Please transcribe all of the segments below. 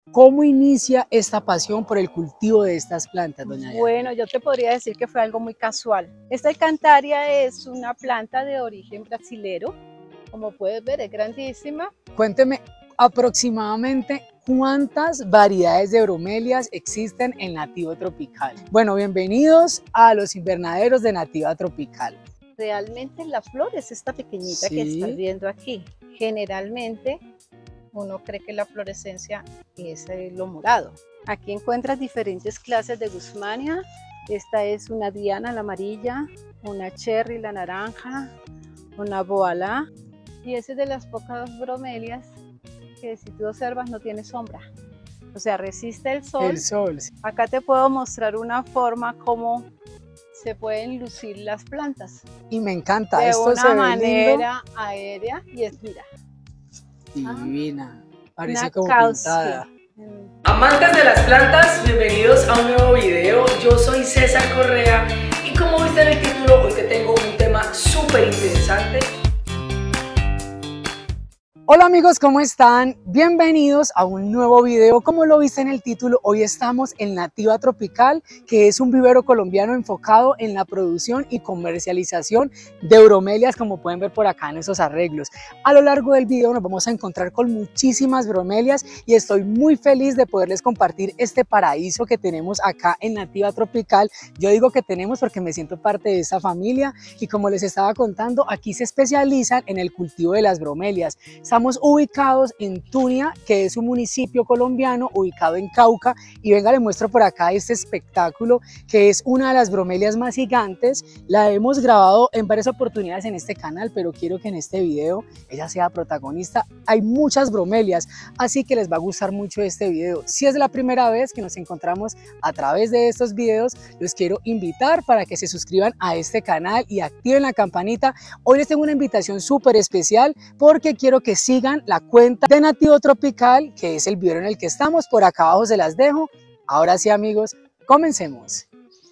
¿Cómo inicia esta pasión por el cultivo de estas plantas, doña Diana? Bueno, yo te podría decir que fue algo muy casual. Esta alcantaria es una planta de origen brasilero. Como puedes ver, es grandísima. Cuénteme aproximadamente cuántas variedades de bromelias existen en Nativa Tropical. Bueno, bienvenidos a los invernaderos de Nativa Tropical. Realmente la flor es esta pequeñita que estás viendo aquí. Generalmente uno cree que la florescencia es lo morado. Aquí encuentras diferentes clases de Guzmania. Esta es una Diana, la amarilla, una Cherry, la naranja, una Boala. Y esa es de las pocas bromelias que, si tú observas, no tiene sombra. O sea, resiste el sol. El sol. Acá te puedo mostrar una forma como se pueden lucir las plantas. Y me encanta. De esto una manera aérea y es, mira. Divina. Parece Una como causia. pintada. Amantes de las plantas, bienvenidos a un nuevo video. Yo soy César Correa y como viste en el título, hoy te tengo un tema súper interesante. Hola amigos, ¿cómo están? Bienvenidos a un nuevo video. Como lo viste en el título, hoy estamos en Nativa Tropical, que es un vivero colombiano enfocado en la producción y comercialización de bromelias, como pueden ver por acá en esos arreglos. A lo largo del video nos vamos a encontrar con muchísimas bromelias y estoy muy feliz de poderles compartir este paraíso que tenemos acá en Nativa Tropical. Yo digo que tenemos porque me siento parte de esta familia y como les estaba contando, aquí se especializan en el cultivo de las bromelias. Estamos ubicados en Tunia, que es un municipio colombiano ubicado en Cauca, y venga, le muestro por acá este espectáculo que es una de las bromelias más gigantes. La hemos grabado en varias oportunidades en este canal, pero quiero que en este video ella sea protagonista. Hay muchas bromelias, así que les va a gustar mucho este video. Si es la primera vez que nos encontramos a través de estos videos, los quiero invitar para que se suscriban a este canal y activen la campanita. Hoy les tengo una invitación súper especial porque quiero que sigan la cuenta de Nativa Tropical, que es el video en el que estamos. Por acá abajo se las dejo. Ahora sí, amigos, comencemos.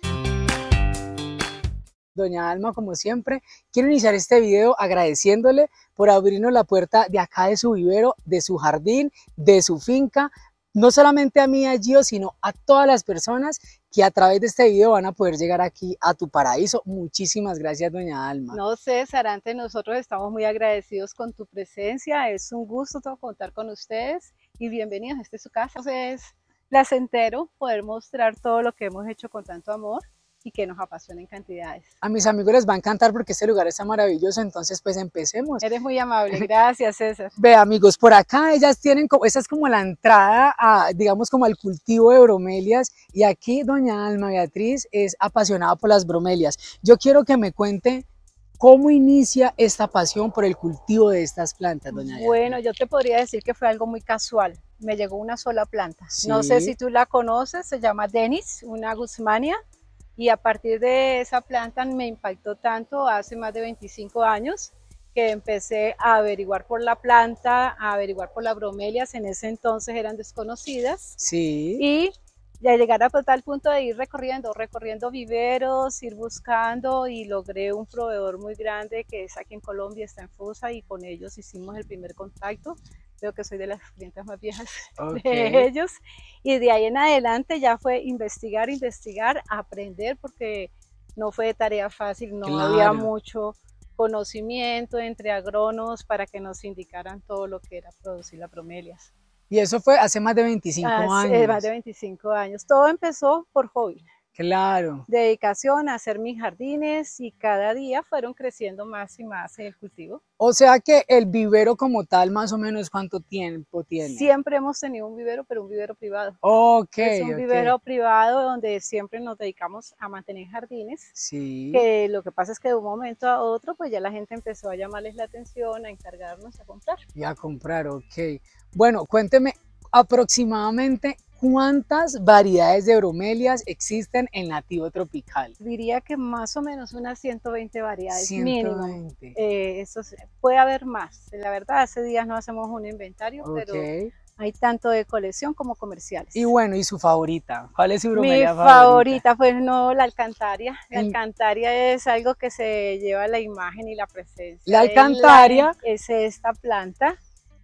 Doña Alma, como siempre, quiero iniciar este video agradeciéndole por abrirnos la puerta de acá de su vivero, de su jardín, de su finca. No solamente a mí y a Gio, sino a todas las personas que a través de este video van a poder llegar aquí a tu paraíso. Muchísimas gracias, doña Alma. No, César, antes nosotros estamos muy agradecidos con tu presencia. Es un gusto contar con ustedes y bienvenidos. Esta es su casa. Es placentero poder mostrar todo lo que hemos hecho con tanto amor y que nos apasiona en cantidades. A mis amigos les va a encantar porque este lugar está maravilloso, entonces pues empecemos. Eres muy amable, gracias César. Ve amigos, por acá ellas tienen, esa es como la entrada a, digamos, como al cultivo de bromelias, y aquí doña Alma Beatriz es apasionada por las bromelias. Yo quiero que me cuente cómo inicia esta pasión por el cultivo de estas plantas, doña Alma. Bueno, yo te podría decir que fue algo muy casual. Me llegó una sola planta. Sí. No sé si tú la conoces, se llama Denis, una Guzmania. Y a partir de esa planta me impactó tanto hace más de 25 años que empecé a averiguar por la planta, a averiguar por las bromelias. En ese entonces eran desconocidas. Sí. Y ya llegar a tal punto de ir recorriendo viveros, ir buscando, y logré un proveedor muy grande que es aquí en Colombia, está en Fusa, y con ellos hicimos el primer contacto. Creo que soy de las clientes más viejas de ellos, y de ahí en adelante ya fue investigar, aprender, porque no fue tarea fácil, no había mucho conocimiento entre agrónomos para que nos indicaran todo lo que era producir las bromelias. Y eso fue hace más de 25 años. Más de 25 años. Todo empezó por hobby. Claro. Dedicación a hacer mis jardines, y cada día fueron creciendo más y más el cultivo. O sea que el vivero como tal, más o menos, ¿cuánto tiempo tiene? Siempre hemos tenido un vivero, pero un vivero privado. Es un vivero privado donde siempre nos dedicamos a mantener jardines. Sí. Que lo que pasa es que de un momento a otro, pues ya la gente empezó a llamarles la atención, a encargarnos, a comprar. Y a comprar, ok. Bueno, cuénteme aproximadamente ¿cuántas variedades de bromelias existen en Nativa Tropical? Diría que más o menos unas 120 variedades 120. mínimo. Eso puede haber más. La verdad, hace días no hacemos un inventario, pero hay tanto de colección como comerciales. Y bueno, ¿y su favorita? ¿Cuál es su bromelia favorita? Mi favorita, pues no, la alcantaria. La alcantaria es algo que se lleva la imagen y la presencia. La alcantaria es esta planta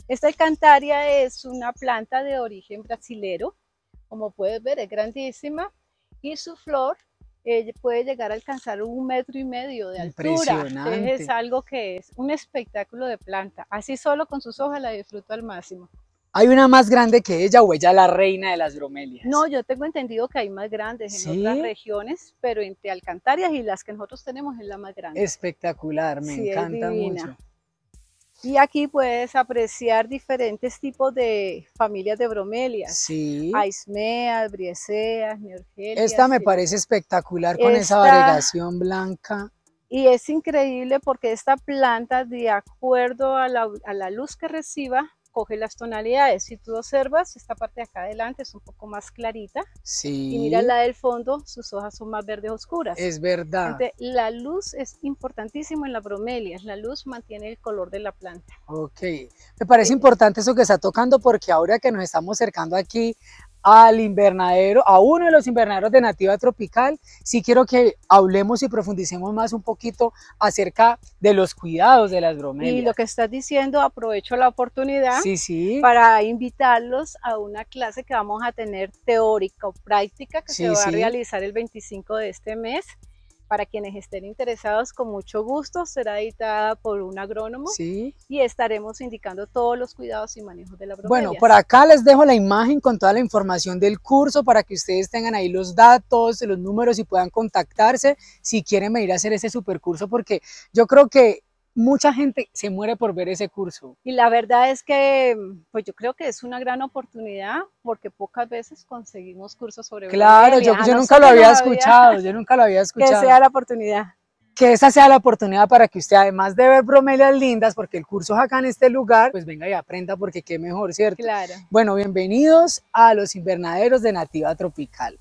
Esta alcantaria es una planta de origen brasilero, como puedes ver es grandísima y su flor puede llegar a alcanzar 1,5 metros de altura. Entonces es algo que es un espectáculo de planta, así solo con sus hojas la disfruto al máximo. ¿Hay una más grande que ella o ella es la reina de las bromelias? No, yo tengo entendido que hay más grandes en otras regiones, pero entre alcantarias y las que nosotros tenemos es la más grande. Espectacular, me encanta mucho. Y aquí puedes apreciar diferentes tipos de familias de bromelias. Sí. Aismeas, brieseas, neorgelias. Esta me parece espectacular con esa variegación blanca. Y es increíble porque esta planta, de acuerdo a la luz que reciba, coge las tonalidades. Si tú observas, esta parte de acá adelante es un poco más clarita. Sí. Y mira la del fondo, sus hojas son más verdes oscuras. Es verdad. Entonces, la luz es importantísimo en las bromelias. La luz mantiene el color de la planta. Ok. Me parece importante eso que está tocando porque ahora que nos estamos acercando aquí al invernadero, a uno de los invernaderos de Nativa Tropical, sí quiero que hablemos y profundicemos más un poquito acerca de los cuidados de las bromelias. Y lo que estás diciendo, aprovecho la oportunidad sí. para invitarlos a una clase que vamos a tener teórica o práctica que se va a realizar el 25 de este mes. Para quienes estén interesados, con mucho gusto, será editada por un agrónomo y estaremos indicando todos los cuidados y manejos de la bromelia. Bueno, por acá les dejo la imagen con toda la información del curso para que ustedes tengan ahí los datos, los números y puedan contactarse si quieren venir a hacer ese supercurso, porque yo creo que mucha gente se muere por ver ese curso. Y la verdad es que pues yo creo que es una gran oportunidad porque pocas veces conseguimos cursos sobre bromelia. Claro, yo nunca lo había escuchado, yo nunca lo había escuchado. Que sea la oportunidad. Que esa sea la oportunidad para que usted, además de ver bromelias lindas, porque el curso es acá en este lugar, pues venga y aprenda porque qué mejor, ¿cierto? Claro. Bueno, bienvenidos a los invernaderos de Nativa Tropical.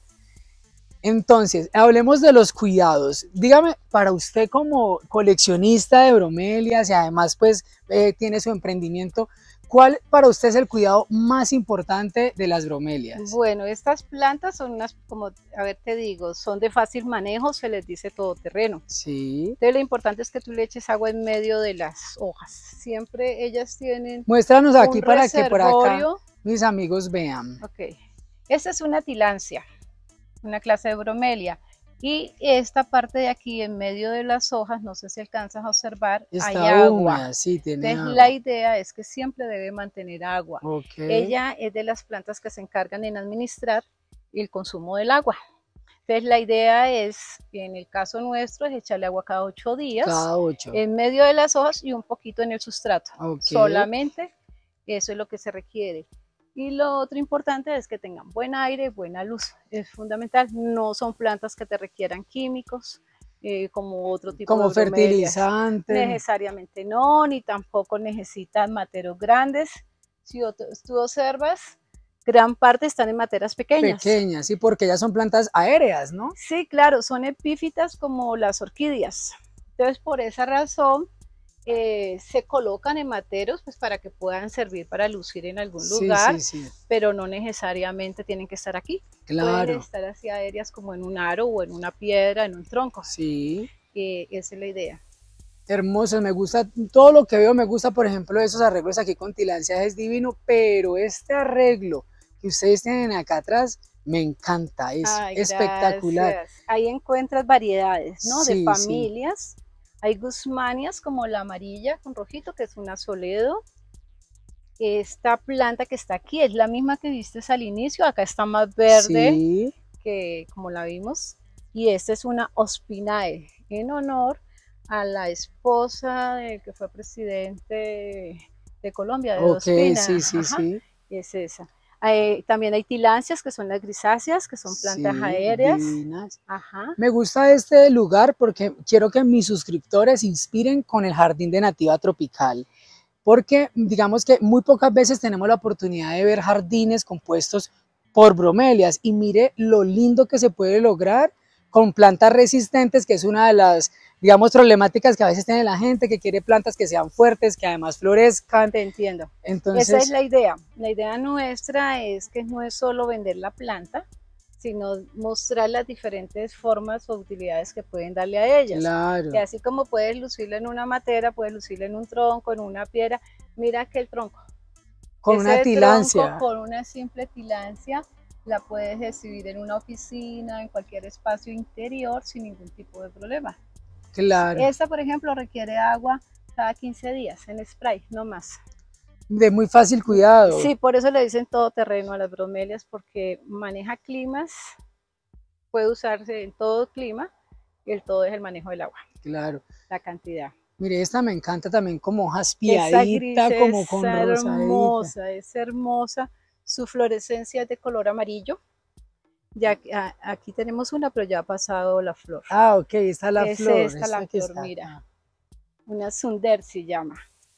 Entonces, hablemos de los cuidados. Dígame, para usted como coleccionista de bromelias y además pues tiene su emprendimiento, ¿cuál para usted es el cuidado más importante de las bromelias? Bueno, estas plantas son unas, como, a ver, te digo, son de fácil manejo, se les dice todoterreno. Sí. Entonces lo importante es que tú le eches agua en medio de las hojas. Siempre ellas tienen Muéstranos aquí para que por acá mis amigos vean. Ok. Esta es una tilancia, una clase de bromelia. Y esta parte de aquí en medio de las hojas, no sé si alcanzas a observar, hay agua. Húmeda, sí, tiene Entonces agua. La idea es que siempre debe mantener agua. Okay. Ella es de las plantas que se encargan en administrar el consumo del agua. Entonces la idea es, en el caso nuestro, es echarle agua cada 8 días. Cada 8. En medio de las hojas y un poquito en el sustrato. Okay. Solamente eso es lo que se requiere. Y lo otro importante es que tengan buen aire, buena luz, es fundamental. No son plantas que te requieran químicos, como otro tipo como de bromelias. Fertilizante. Necesariamente no, ni tampoco necesitan materos grandes. Si tú observas, gran parte están en materas pequeñas. Pequeñas, sí, porque ellas son plantas aéreas, ¿no? Sí, claro, son epífitas como las orquídeas. Entonces, por esa razón, se colocan en materos pues para que puedan servir para lucir en algún lugar, pero no necesariamente tienen que estar aquí. Claro. Pueden estar así aéreas como en un aro o en una piedra, en un tronco. Sí. Esa es la idea. Hermoso, me gusta, todo lo que veo me gusta, por ejemplo, esos arreglos aquí con tilancias es divino, pero este arreglo que ustedes tienen acá atrás me encanta, es espectacular. Gracias. Ahí encuentras variedades, ¿no? De familias. Hay guzmanias como la amarilla con rojito, que es una soledo. Esta planta que está aquí es la misma que viste al inicio, acá está más verde que como la vimos. Y esta es una ospinae, en honor a la esposa del que fue presidente de Colombia, de Ospina. Sí. Es esa. También hay tilancias, que son las grisáceas, que son plantas aéreas. Divinas. Me gusta este lugar porque quiero que mis suscriptores se inspiren con el jardín de Nativa Tropical. Porque digamos que muy pocas veces tenemos la oportunidad de ver jardines compuestos por bromelias. Y mire lo lindo que se puede lograr con plantas resistentes, que es una de las, digamos, problemáticas que a veces tiene la gente, que quiere plantas que sean fuertes, que además florezcan. Te entiendo. Entonces, esa es la idea. La idea nuestra es que no es solo vender la planta, sino mostrar las diferentes formas o utilidades que pueden darle a ellas. Claro. Y así como puedes lucirla en una matera, puedes lucirla en un tronco, en una piedra. Mira aquel tronco. Con una Ese tilancia. tronco con una simple tilancia la puedes exhibir en una oficina, en cualquier espacio interior sin ningún tipo de problema. Claro. Esta, por ejemplo, requiere agua cada 15 días en spray, no más. De muy fácil cuidado. Sí, por eso le dicen todoterreno a las bromelias, porque maneja climas, puede usarse en todo clima, y el todo es el manejo del agua. Claro. La cantidad. Mire, esta me encanta también como Esa gris jaspiadita, como con rosadita. es hermosa. Su florescencia es de color amarillo. Ya aquí tenemos una, pero ya ha pasado la flor. Ah, ok, esta es la Es flor. esta la que flor, está mira. acá. Una Sunder se llama.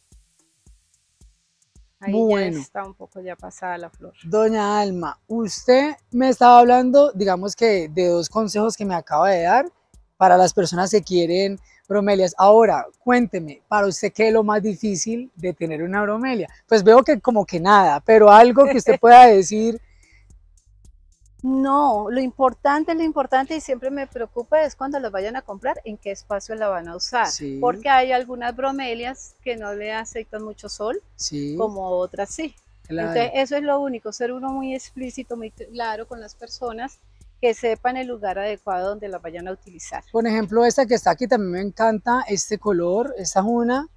Ahí Bueno, ya está un poco ya pasada la flor. doña Alma, usted me estaba hablando, digamos que de dos consejos que me acaba de dar para las personas que quieren bromelias. Ahora, cuénteme, para usted, ¿qué es lo más difícil de tener una bromelia? Pues veo que como que nada, pero algo que usted pueda decir. No, lo importante y siempre me preocupa es cuando las vayan a comprar, en qué espacio la van a usar. Sí. Porque hay algunas bromelias que no le aceptan mucho sol, Sí. como otras sí. Claro. Entonces eso es lo único, ser uno muy explícito, muy claro con las personas, que sepan el lugar adecuado donde las vayan a utilizar. Por ejemplo, esta que está aquí también me encanta este color. Esta es una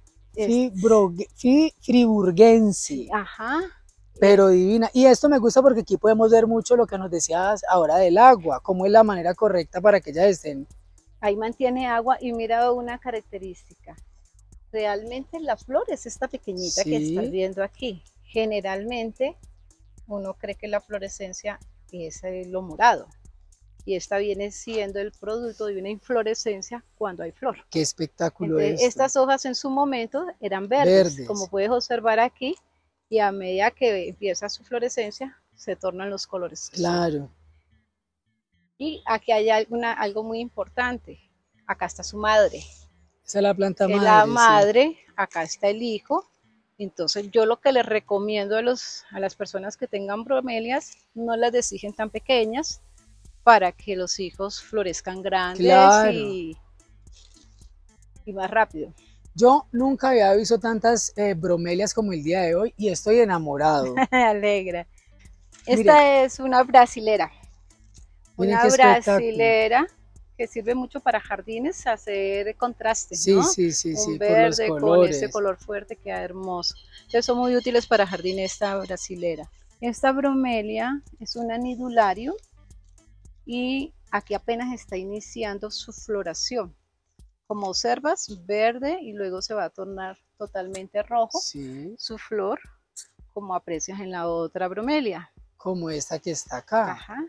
friburgense. Ajá. Pero divina. Y esto me gusta porque aquí podemos ver mucho lo que nos decías ahora del agua, cómo es la manera correcta para que ellas estén. Ahí mantiene agua y mira una característica. Realmente la flor es esta pequeñita que estás viendo aquí. Generalmente uno cree que la florescencia es lo morado. Y esta viene siendo el producto de una inflorescencia cuando hay flor. Qué espectáculo es. Estas hojas en su momento eran verdes, como puedes observar aquí, y a medida que empieza su florescencia, se tornan los colores. Claro. Y aquí hay algo muy importante. Acá está su madre. Esa es la planta madre. La madre, sí. Acá está el hijo. Entonces yo lo que les recomiendo a las personas que tengan bromelias, no las desechen tan pequeñas, para que los hijos florezcan grandes. Claro. y más rápido. Yo nunca había visto tantas bromelias como el día de hoy y estoy enamorado. Me alegra. Esta es una brasilera. Una brasilera que sirve mucho para jardines, hacer contraste, sí, ¿no? Sí, un verde con ese color fuerte, queda hermoso. Entonces son muy útiles para jardines esta brasilera. Esta bromelia es un anidulario y aquí apenas está iniciando su floración. Como observas, verde y luego se va a tornar totalmente rojo su flor, como aprecias en la otra bromelia. Como esta que está acá. Ajá.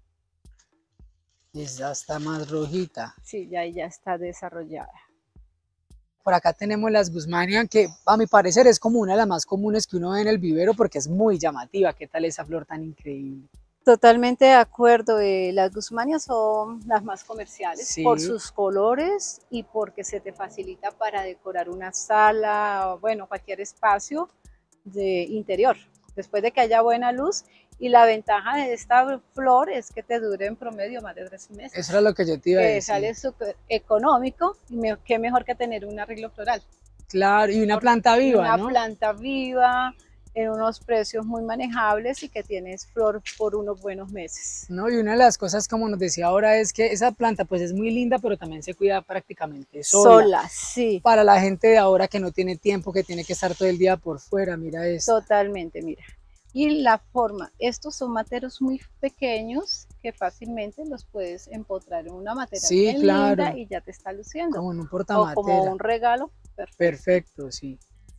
Esa está más rojita. Sí, ya está desarrollada. Por acá tenemos las Guzmania, que a mi parecer es como una de las más comunes que uno ve en el vivero porque es muy llamativa. ¿Qué tal esa flor tan increíble? Totalmente de acuerdo, las Guzmanias son las más comerciales por sus colores y porque se te facilita para decorar una sala, bueno, cualquier espacio de interior, después de que haya buena luz. Y la ventaja de esta flor es que te dure en promedio más de 3 meses. Eso era lo que yo te iba a decir. Que sale súper económico y qué mejor que tener un arreglo floral. Claro, y una planta viva, ¿no? Una planta viva, en unos precios muy manejables y que tienes flor por unos buenos meses. No, y una de las cosas, como nos decía ahora, es que esa planta pues es muy linda, pero también se cuida prácticamente sola. Sí. Para la gente de ahora que no tiene tiempo, que tiene que estar todo el día por fuera, mira esto. Totalmente, mira. Y la forma, estos son materos muy pequeños que fácilmente los puedes empotrar en una matera bien linda y ya te está luciendo. Como en un portamatera. O como un regalo. Perfecto, sí.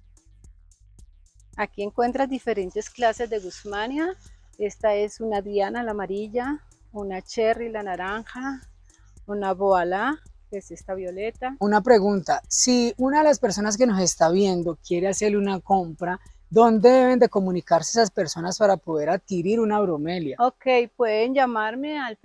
Aquí encuentras diferentes clases de Guzmania. Esta es una Diana, la amarilla, una Cherry, la naranja, una Boalá, que es esta violeta. Una pregunta, si una de las personas que nos está viendo quiere hacerle una compra, ¿dónde deben de comunicarse esas personas para poder adquirir una bromelia? Ok, pueden llamarme al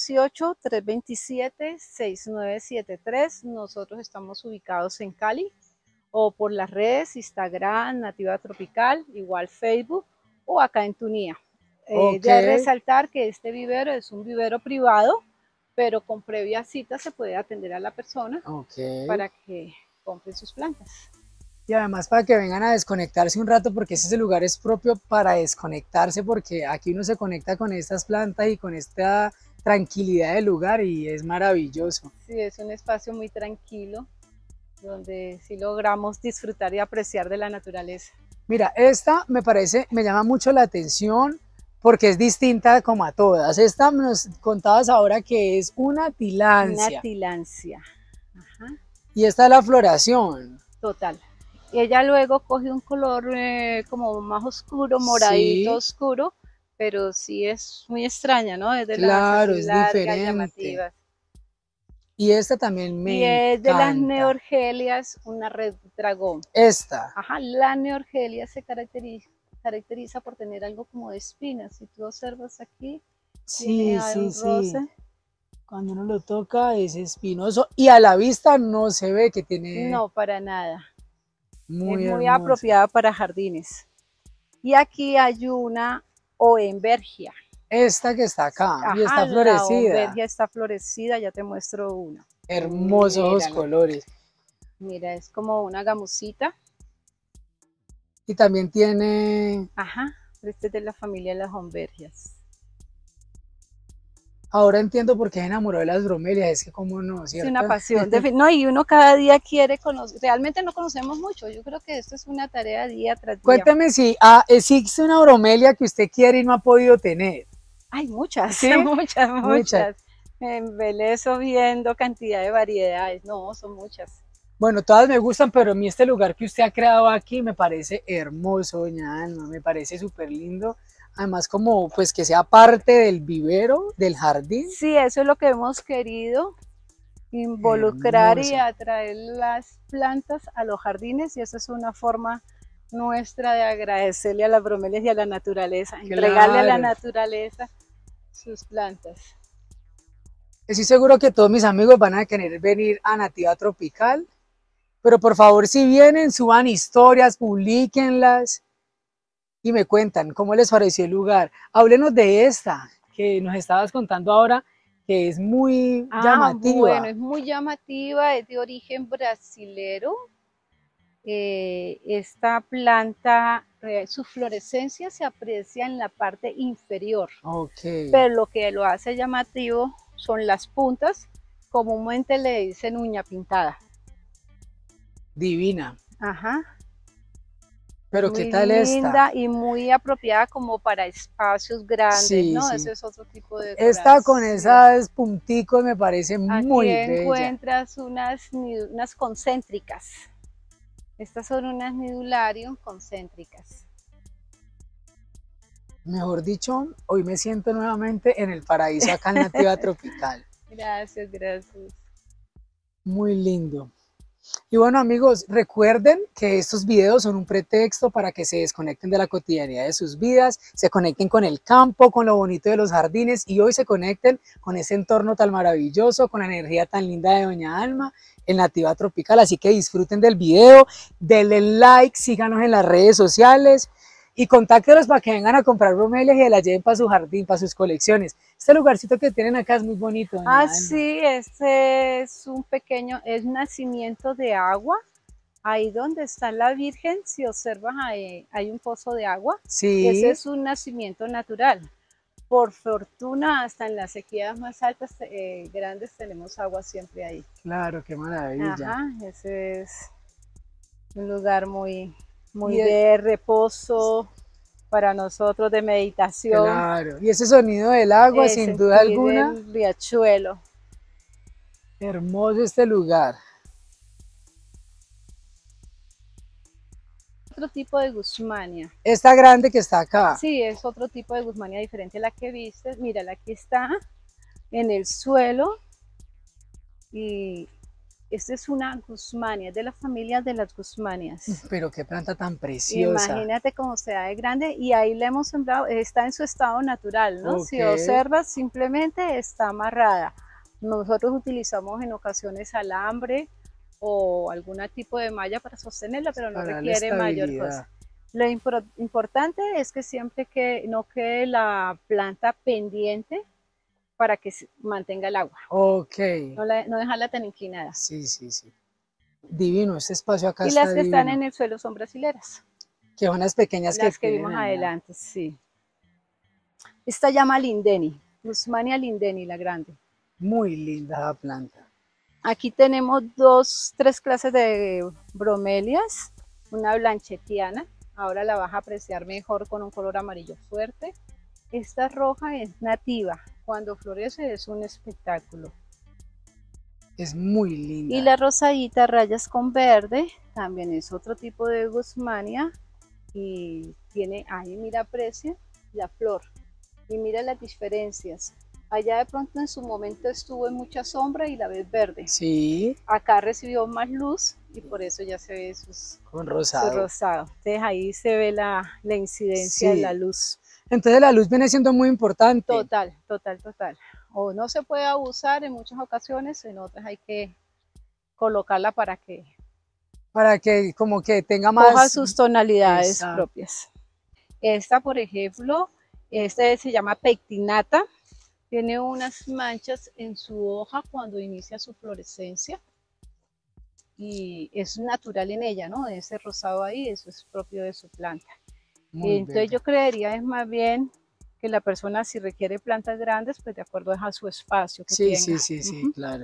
318-327-6973. Nosotros estamos ubicados en Cali, o por las redes Instagram, Nativa Tropical, igual Facebook, o acá en Tunía. De resaltar que este vivero es un vivero privado, pero con previa cita se puede atender a la persona para que compre sus plantas. Y además para que vengan a desconectarse un rato, porque ese lugar es propio para desconectarse, porque aquí uno se conecta con estas plantas y con esta tranquilidad del lugar y es maravilloso. Sí, es un espacio muy tranquilo, donde sí logramos disfrutar y apreciar de la naturaleza. Mira, esta me parece, me llama mucho la atención porque es distinta como a todas. Esta nos contabas ahora que es una tilancia. Una tilancia. Ajá. Y esta es la floración. Total. Ella luego coge un color como más oscuro, moradito Sí, oscuro, pero sí es muy extraña, ¿no? Es de claro, las es largas, diferente. llamativas. Y esta también Y me es de las encanta. neorgelias, una red dragón. Esta, Ajá, la neorgelia se caracteriza por tener algo como de espinas. Si tú observas aquí, tiene sí, sí, un sí. roce. Cuando uno lo toca es espinoso y a la vista no se ve que tiene No, para nada. Es muy muy hermosa. apropiada para jardines. Y aquí hay una oenbergia. Esta que está acá y Ajá, está la florecida. oenbergia está florecida, ya te muestro una. Hermosos los Mírala. colores. Mira, es como una gamusita. Y también tiene, Ajá, este es de la familia de las oenbergias. ahora entiendo por qué se enamoró de las bromelias, es que cómo no, Es una ¿cierto? pasión. No, y uno cada día quiere conocer. Realmente no conocemos mucho. Yo creo que esto es una tarea día tras día. Cuénteme si existe una bromelia que usted quiere y no ha podido tener. Hay muchas, ¿Sí? muchas, Muchas. muchas. Me embelezo viendo cantidad de variedades. No, son muchas. Bueno, todas me gustan, pero a mí este lugar que usted ha creado aquí me parece hermoso, doña Alma, me parece súper lindo. Además, como pues que sea parte del vivero, del jardín. Sí, eso es lo que hemos querido, involucrar y Hermoso. atraer las plantas a los jardines, y eso es una forma nuestra de agradecerle a las bromelias y a la naturaleza, entregarle a la Claro. naturaleza sus plantas. Estoy seguro que todos mis amigos van a querer venir a Nativa Tropical, pero por favor, si vienen, suban historias, publíquenlas y me cuentan cómo les pareció el lugar. Háblenos de esta que nos estabas contando ahora, que es muy Bueno, llamativa. es muy llamativa, es de origen brasilero. Esta planta, su florescencia se aprecia en la parte inferior, Ok, pero lo que lo hace llamativo son las puntas, comúnmente le dicen uña pintada. divina. Ajá. Pero ¿qué Muy tal esta? linda y muy apropiada como para espacios grandes, Sí, ¿no? sí. Ese es otro tipo de Esta con decoración. esas punticos me parece Aquí muy bella. encuentras unas concéntricas. Estas son unas nidularium concéntricas. Mejor dicho, hoy me siento nuevamente en el paraíso acá en Nativa Tropical. Gracias, gracias. Muy lindo. Y bueno amigos, recuerden que estos videos son un pretexto para que se desconecten de la cotidianidad de sus vidas, se conecten con el campo, con lo bonito de los jardines y hoy se conecten con ese entorno tan maravilloso, con la energía tan linda de doña Alma en Nativa Tropical. Así que disfruten del video, denle like, síganos en las redes sociales y contáctenos para que vengan a comprar bromelias y la lleven para su jardín, para sus colecciones. Este lugarcito que tienen acá es muy bonito, doña Alma. Sí, este es un pequeño, es nacimiento de agua. Ahí donde está la Virgen, si observas, hay un pozo de agua. Sí. Ese es un nacimiento natural. Por fortuna, hasta en las sequías más altas, grandes, tenemos agua siempre ahí. Claro, qué maravilla. Ajá, ese es un lugar muy de reposo para nosotros, de meditación. Claro, y ese sonido del agua, sin duda alguna. El riachuelo. Hermoso este lugar. Otro tipo de guzmania. Esta grande que está acá. Sí, es otro tipo de guzmania diferente a la que viste. Mírala, aquí está en el suelo. Y esta es una guzmania, es de la familia de las guzmanias. Pero qué planta tan preciosa. Imagínate cómo se da de grande, y ahí le hemos sembrado, está en su estado natural, ¿no? Si observas, simplemente está amarrada. Nosotros utilizamos en ocasiones alambre o algún tipo de malla para sostenerla, pero no requiere mayor cosa. Lo importante es que siempre no quede la planta pendiente para que mantenga el agua. Ok. No dejarla tan inclinada. Sí, sí, sí. Divino, este espacio acá Y está las que están divino. en el suelo son brasileras. Que son las pequeñas Las que tienen vimos allá. adelante, sí. Esta llama lindeni, Guzmania lindeni, la grande. Muy linda la planta. Aquí tenemos tres clases de bromelias. Una blanchetiana, ahora la vas a apreciar mejor con un color amarillo fuerte. Esta roja es nativa, cuando florece es un espectáculo. Es muy linda. Y la rosadita rayas con verde, también es otro tipo de Guzmania y tiene, ahí mira, aprecia la flor y mira las diferencias. Allá de pronto en su momento estuvo en mucha sombra y la ves verde. Sí. Acá recibió más luz y por eso ya se ve con rosado. su rosado. Entonces ahí se ve la incidencia de la luz. Entonces la luz viene siendo muy importante. Total, total, total. O no se puede abusar en muchas ocasiones, en otras hay que colocarla para que como que tenga más... coja sus tonalidades propias. Esta, por ejemplo, se llama pectinata. Tiene unas manchas en su hoja cuando inicia su florescencia y es natural en ella, ¿no? Ese rosado ahí, eso es propio de su planta. Entonces yo creería es más bien que la persona, si requiere plantas grandes, pues de acuerdo a su espacio que tenga. Sí, claro.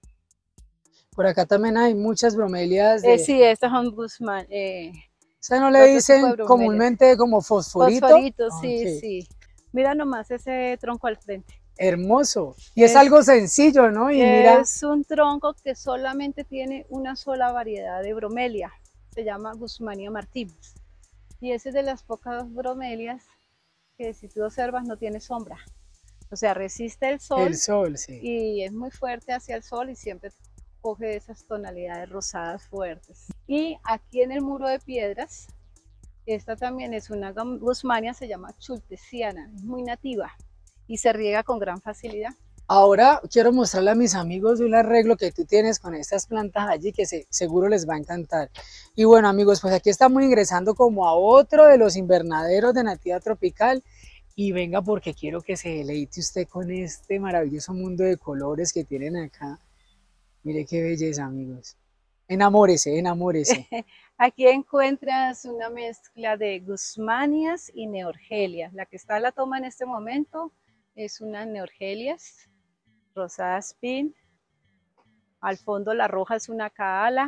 Por acá también hay muchas bromelias. Sí, estas son Guzmán. ¿Esa no le dicen comúnmente como fosforito? Fosforito, sí, sí. Mira nomás ese tronco al frente. Hermoso. Y es algo sencillo, ¿no? Y es un tronco que solamente tiene una sola variedad de bromelia. Se llama Guzmania martín. Y esa es de las pocas bromelias que si tú observas no tiene sombra. O sea, resiste el sol. El sol, sí. Y es muy fuerte hacia el sol y siempre coge esas tonalidades rosadas fuertes. Y aquí en el muro de piedras, esta también es una Guzmania, se llama chultesiana, es muy nativa y se riega con gran facilidad. Ahora quiero mostrarle a mis amigos un arreglo que tú tienes con estas plantas allí que seguro les va a encantar. Y bueno amigos, pues aquí estamos ingresando como a otro de los invernaderos de Nativa Tropical y venga porque quiero que se deleite usted con este maravilloso mundo de colores que tienen acá. Mire qué belleza amigos. Enamórese, enamórese. Aquí encuentras una mezcla de Guzmanias y Neorgelias. La que está a la toma en este momento es una Neorgelias, rosada spin. Al fondo la roja es una Kaala.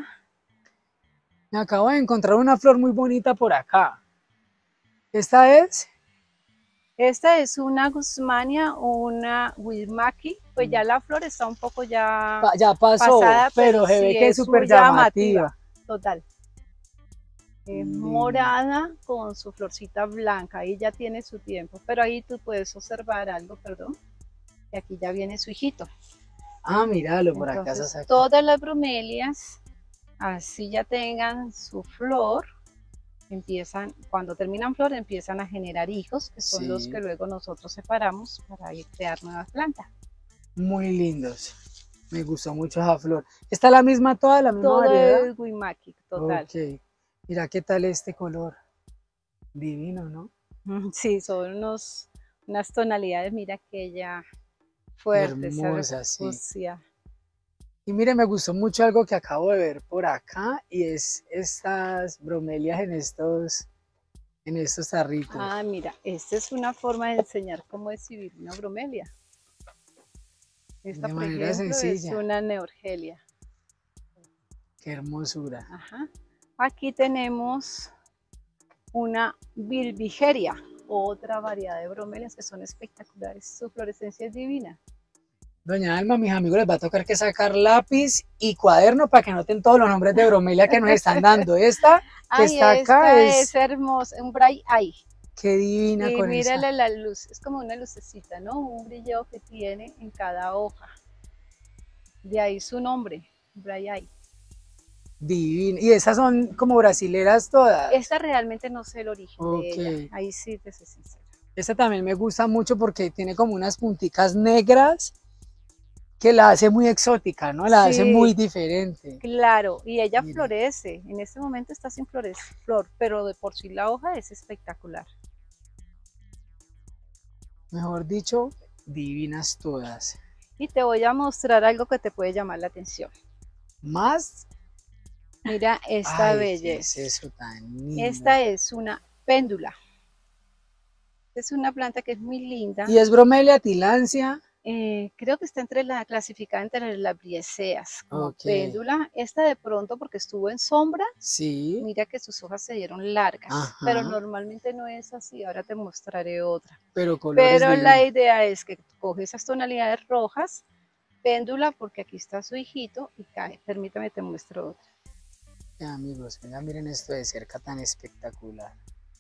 Me acabo de encontrar una flor muy bonita por acá. ¿Esta es? Esta es una Guzmania o una Wilmaki. Pues ya la flor está un poco ya pasó, pasada, pero se ve que es súper llamativa. Total. Es morada con su florcita blanca, ahí ya tiene su tiempo, pero ahí tú puedes observar algo, perdón, y aquí ya viene su hijito. Ah, míralo, por acá se saca. Todas las bromelias, así ya tengan su flor, empiezan, cuando terminan flor, empiezan a generar hijos, que son los que luego nosotros separamos para crear nuevas plantas. Muy lindos. Me gustó mucho esa flor. ¿Está la misma toda, la misma variedad? Todo es Wilmaki, total. Ok. Mira qué tal este color. Divino, ¿no? Sí, son unas tonalidades, mira aquella fuerte. Hermosa, sí. Y mire, me gustó mucho algo que acabo de ver por acá y es estas bromelias en estos tarritos. Ah, mira, esta es una forma de enseñar cómo exhibir una bromelia. Esta, por ejemplo, sencilla. Es una Neorgelia. Qué hermosura. Ajá. Aquí tenemos una Bilbigeria, otra variedad de bromelias que son espectaculares. Su florescencia es divina. Doña Alma, mis amigos les va a tocar que sacar lápiz y cuaderno para que noten todos los nombres de bromelia que nos están dando. Esta que está acá es hermosa, un bright eye. Qué divina con esa. Y mírale la luz, es como una lucecita, ¿no? Un brillo que tiene en cada hoja. De ahí su nombre, bright eye. Divina. Y esas son como brasileras todas. Esta realmente no sé el origen de ella. Ahí sí te soy sincera. Esta también me gusta mucho porque tiene como unas punticas negras que la hace muy exótica, ¿no? La hace muy diferente. Claro, y ella florece. En este momento está sin flor, pero de por sí la hoja es espectacular. Mejor dicho, divinas todas. Y te voy a mostrar algo que te puede llamar la atención. ¿Más? Mira esta Ay, ¿qué es belleza. eso tan lindo? Esta es una péndula. Es una planta que es muy linda. ¿Y es bromelia tilancia? Creo que está clasificada entre las brieseas como Ok. péndula. Esta de pronto porque estuvo en sombra, Sí. mira que sus hojas se dieron largas, Ajá. pero normalmente no es así. Ahora te mostraré otra. Pero colores Pero la divinos. idea es que coge esas tonalidades rojas, péndula, porque aquí está su hijito y cae. Permítame te muestro otra. Ya, amigos, venga, miren esto de cerca tan espectacular.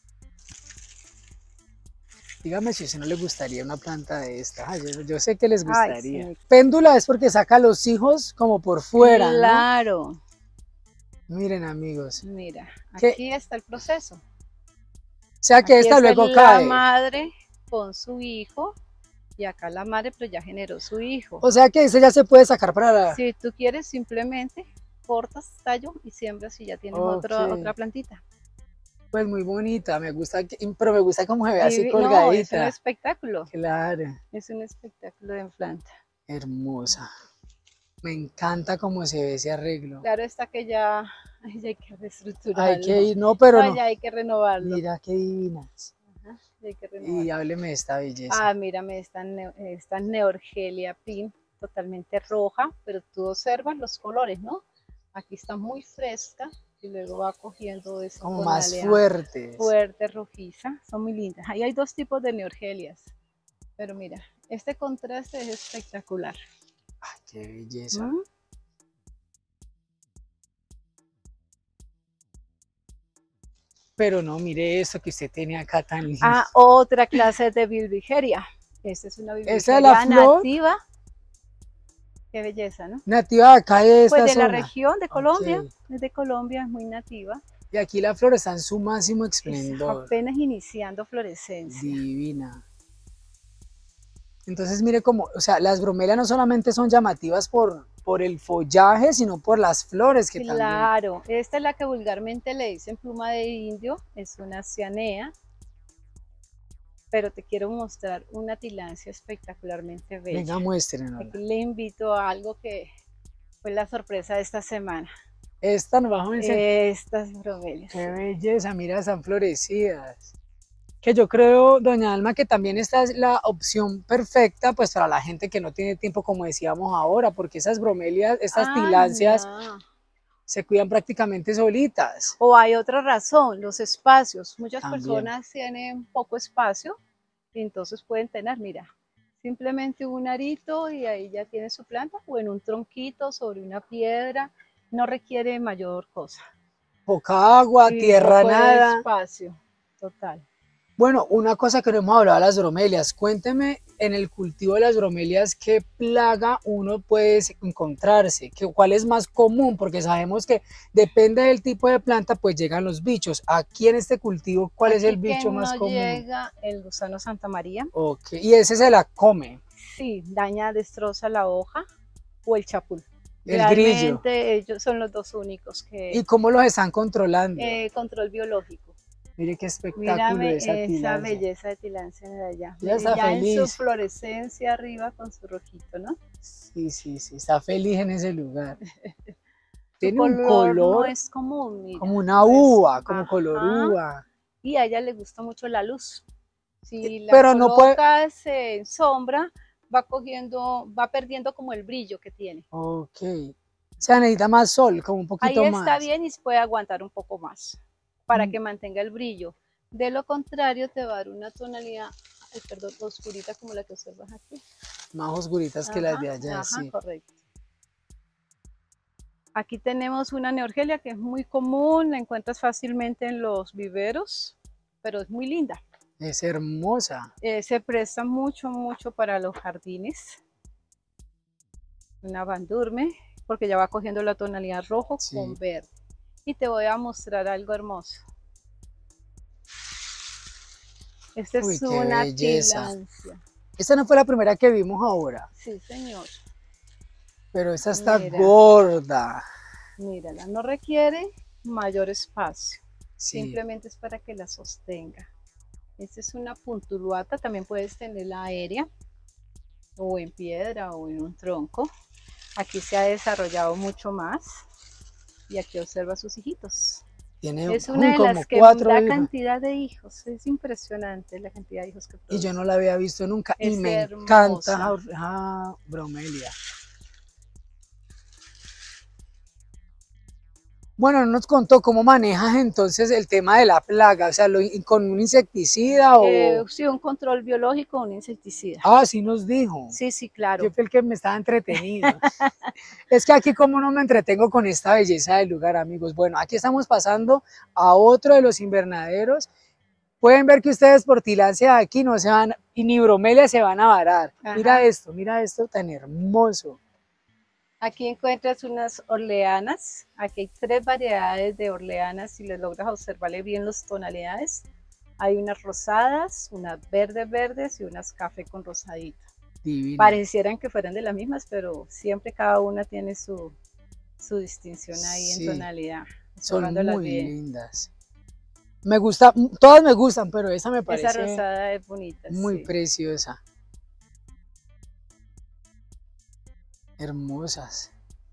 Dígame si a usted no le gustaría una planta de esta. Ay, yo sé que les gustaría. Ay, sí. Péndula es porque saca los hijos como por fuera, Claro. ¿no? Miren, amigos. Mira, ¿Qué? aquí está el proceso. O sea que Aquí esta está luego la cae. madre con su hijo y acá la madre pero ya generó su hijo. O sea que ese ya se puede sacar para la... Si tú quieres simplemente cortas tallo y siembras y ya tienes otra plantita. Pues muy bonita, me gusta, pero me gusta cómo se ve así No, colgadita. es un espectáculo. Claro. Es un espectáculo de planta. Hermosa. Me encanta cómo se ve ese arreglo. Claro está que ya hay que reestructurarlo. Hay que ir, no, pero no. Ya hay que renovarlo. Mira qué divinas. Ajá, hay que renovarlo. Y hábleme de esta belleza. Ah, mírame esta Neorgelia prim, totalmente roja, pero tú observas los colores, ¿no? Aquí está muy fresca y luego va cogiendo esa como más tonalidad fuertes. fuerte, rojiza. Son muy lindas. Ahí hay dos tipos de Neorgelias, pero mira, este contraste es espectacular. Ay, qué belleza. ¿Mm? Pero no, mire esto que usted tiene acá tan lindo. Ah, otra clase de Bilbigeria. Esta es una Bilbigeria ¿Esa es la flor? nativa. Qué belleza, ¿no? Nativa de acá de esta Pues de zona. la región de Colombia. Okay. Es de Colombia, es muy nativa. Y aquí la flor está en su máximo esplendor. Apenas iniciando florescencia. Divina. Entonces mire cómo, o sea, las bromelias no solamente son llamativas por el follaje, sino por las flores que también. Claro, esta es la que vulgarmente le dicen pluma de indio, es una cianea, pero te quiero mostrar una tilancia espectacularmente bella. Venga, muéstrenos. Aquí le invito a algo que fue la sorpresa de esta semana. Esta nos vamos a enseñar. Estas bromelias. Qué belleza, mira, están florecidas. Que yo creo, doña Alma, que también esta es la opción perfecta pues para la gente que no tiene tiempo, como decíamos ahora, porque esas bromelias, estas tilancias no. se cuidan prácticamente solitas. O hay otra razón, los espacios. Muchas También. personas tienen poco espacio y entonces pueden tener, mira, simplemente un arito y ahí ya tiene su planta, o en un tronquito sobre una piedra, no requiere mayor cosa. Poca agua, Y tierra, poco de nada. espacio, total. Bueno, una cosa que no hemos hablado de las bromelias, cuénteme en el cultivo de las bromelias qué plaga uno puede encontrarse, cuál es más común, porque sabemos que depende del tipo de planta pues llegan los bichos. Aquí en este cultivo, ¿cuál es el bicho más común? Llega el gusano Santa María. Ok, y ese se la come. Sí, daña, destroza la hoja, o el chapul. El Realmente grillo. ellos son los dos únicos que... ¿Y cómo los están controlando? Control biológico. Mire qué espectáculo. Mírame esa tilancia. belleza de tilancia de allá. Ya está ya feliz. En su florescencia arriba con su rojito, ¿no? Sí, sí, sí, está feliz en ese lugar. Tiene un un color no es común, mira, como una uva, como ajá. color uva. Y a ella le gusta mucho la luz. Si la pero no puede... en sombra, va perdiendo como el brillo que tiene. Ok. O sea, necesita más sol, como un poquito Ahí más. está bien y puede aguantar un poco más para que mantenga el brillo. De lo contrario, te va a dar una tonalidad, perdón, oscurita como la que observas aquí. Más oscuritas que las de allá, sí. Correcto. Aquí tenemos una Neorgelia que es muy común, la encuentras fácilmente en los viveros, pero es muy linda. Es hermosa. Se presta mucho, mucho para los jardines. Una bandurme, porque ya va cogiendo la tonalidad rojo con verde. Y te voy a mostrar algo hermoso. Esta es una tilancia. Esta no fue la primera que vimos ahora. Sí, señor. Pero esta está gorda. Mírala, no requiere mayor espacio. Sí. Simplemente es para que la sostenga. Esta es una puntuluata, también puedes tenerla aérea, o en piedra, o en un tronco. Aquí se ha desarrollado mucho más. Y aquí observa a sus hijitos. Tiene Es una de como las que 4 da hijas. cantidad de hijos. Es impresionante la cantidad de hijos que produce. Y yo no la había visto nunca. Y Es me hermosa. encanta bromelia. Bueno, no nos contó cómo manejas entonces el tema de la plaga, o sea, con un insecticida o... Sí, un control biológico, un insecticida. Ah, sí nos dijo. Sí, sí, claro. Yo fui el que me estaba entretenido. Es que aquí como no me entretengo con esta belleza del lugar, amigos. Bueno, aquí estamos pasando a otro de los invernaderos. Pueden ver que ustedes por tilancia de aquí no se van, y ni bromelia se van a varar. Ajá. Mira esto tan hermoso. Aquí encuentras unas orleanas. Aquí hay 3 variedades de orleanas. Si les logras observarle bien las tonalidades, hay unas rosadas, unas verdes y unas café con rosadito. Divina. Parecieran que fueran de las mismas, pero siempre cada una tiene su distinción ahí en tonalidad. Son muy lindas. Me gusta, todas me gustan, pero esa me parece. Esa rosada es bonita. Muy preciosa. Hermosas.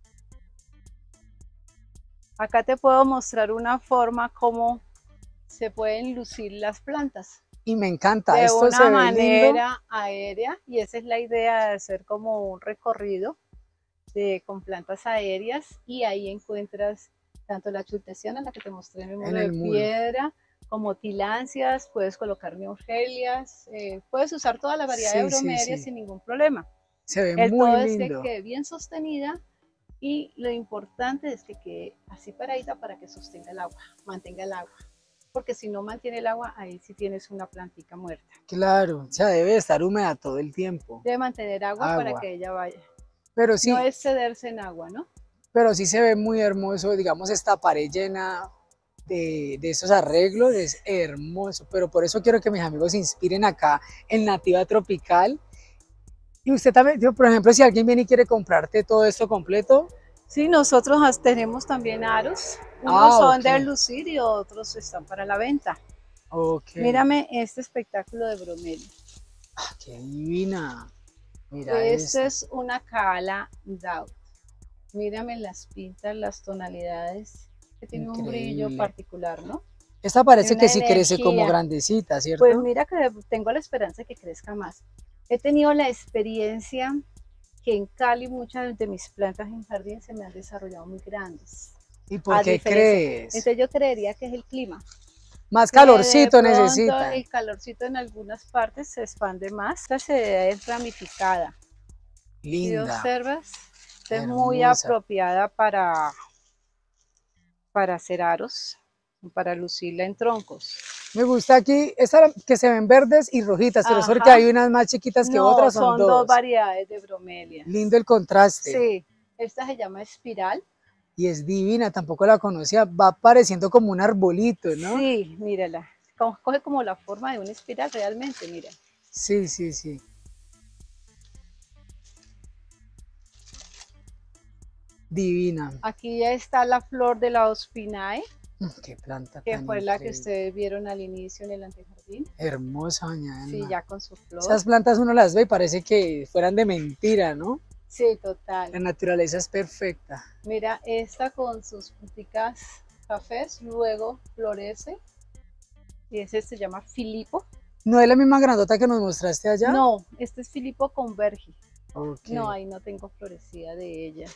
Acá te puedo mostrar una forma como se pueden lucir las plantas. Y me encanta. De esto una manera aérea, y esa es la idea de hacer como un recorrido con plantas aéreas, y ahí encuentras tanto la chultesiana, la que te mostré en el muro de piedra, como tilancias, puedes colocar neorgelias, puedes usar toda la variedad de bromelias sin ningún problema. Se ve muy lindo. Es que quede bien sostenida, y lo importante es que quede así paradita para que sostenga el agua, mantenga el agua. Porque si no mantiene el agua, ahí sí tienes una plantica muerta. Claro, o sea, debe estar húmeda todo el tiempo. Debe mantener agua para que ella vaya. Pero sí, no es cederse en agua, ¿no? Pero sí se ve muy hermoso, digamos, esta pared llena de esos arreglos, es hermoso. Pero por eso quiero que mis amigos se inspiren acá en Nativa Tropical. Y usted también, por ejemplo, si alguien viene y quiere comprarte todo esto completo. Sí, nosotros tenemos también aros. Unos son de lucir y otros están para la venta. Mírame este espectáculo de bromelia. ¡Ah, qué divina! Mira Esta es una Kaala Daud. Mírame las pintas, las tonalidades, que tiene un brillo particular, ¿no? Esta parece que sí crece como grandecita, ¿cierto? Pues mira que tengo la esperanza de que crezca más. He tenido la experiencia que en Cali muchas de mis plantas en jardín se me han desarrollado muy grandes. ¿Y por qué crees? Entonces yo creería que es el clima. Más calorcito necesita. El calorcito en algunas partes se expande más. Esta se es ramificada. Linda. Si observas, esta es muy apropiada para hacer aros, para lucirla en troncos. Me gusta aquí, esta que se ven verdes y rojitas, pero es porque hay unas más chiquitas que otras, son dos variedades de bromelias. Lindo el contraste. Sí, esta se llama espiral. Y es divina, tampoco la conocía, va pareciendo como un arbolito, ¿no? Sí, mírala, coge como la forma de una espiral realmente, mira. Sí, sí, sí. Divina. Aquí ya está la flor de la Ospinae. Qué planta que tan fue la increíble. que ustedes vieron al inicio en el antejardín. Hermosa, doña Elma. Sí, ya con su flor. Esas plantas uno las ve y parece que fueran de mentira, ¿no? Sí, total. La naturaleza es perfecta. Mira, esta con sus punticas cafés, luego florece. Y ese se llama Filipo. ¿No es la misma grandota que nos mostraste allá? No, este es Filipo convergi. Okay. No, ahí no tengo florecida de ellas.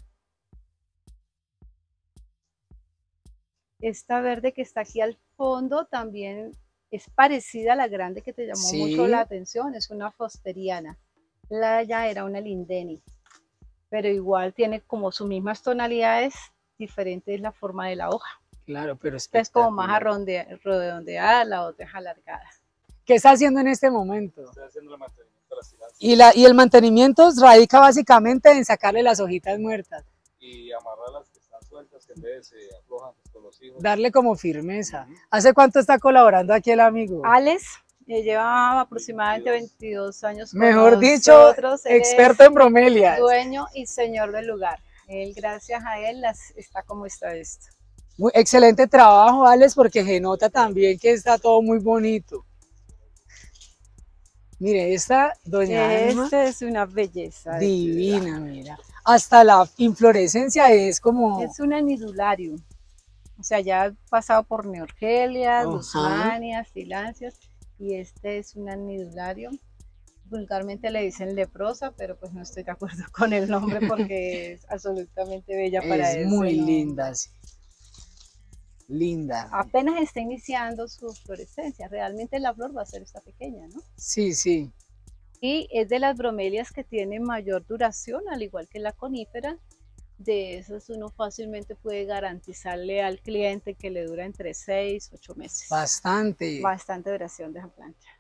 Esta verde que está aquí al fondo también es parecida a la grande que te llamó mucho la atención, es una fosteriana. La ya era una lindeni, pero igual tiene como sus mismas tonalidades, diferente es la forma de la hoja. Claro, pero es como más redondeada, la otra es alargada. ¿Qué está haciendo en este momento? Estoy haciendo el mantenimiento de las tilancias. Y el mantenimiento radica básicamente en sacarle las hojitas muertas. Y amarrarlas que están sueltas, que en vez se aflojan con los hijos. Darle como firmeza. ¿Hace cuánto está colaborando aquí el amigo? Alex lleva aproximadamente 22 años con Mejor dicho, nosotros. experto en bromelias. Dueño y señor del lugar. Él, gracias a él, está como está esto. Muy excelente trabajo, Alex, porque se nota también que está todo muy bonito. Mire, esta doña Alma, Esta es una belleza. de divina, ciudad. mira. Hasta la inflorescencia es como, Es una nidularium. O sea, ya ha pasado por Neorgelias, ajá, Guzmanias, Tilancias, y este es una nidularium. Vulgarmente le dicen leprosa, pero pues no estoy de acuerdo con el nombre porque es absolutamente bella para es ese muy nombre. linda, sí. Linda. Apenas está iniciando su florescencia, realmente la flor va a ser esta pequeña, ¿no? Sí, sí. Y es de las bromelias que tienen mayor duración, al igual que la conífera. De esas uno fácilmente puede garantizarle al cliente que le dura entre 6 y 8 meses. Bastante. Bastante duración de esa planta.